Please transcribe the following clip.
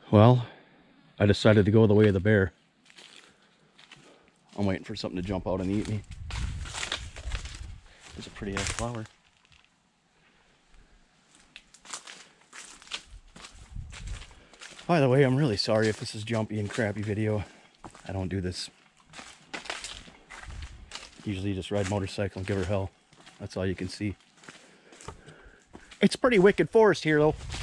Well, I decided to go the way of the bear. I'm waiting for something to jump out and eat me. There's a pretty ass flower. By the way, I'm really sorry if this is jumpy and crappy video. I don't do this. Usually just ride motorcycle and give her hell. That's all you can see. It's pretty wicked forest here though.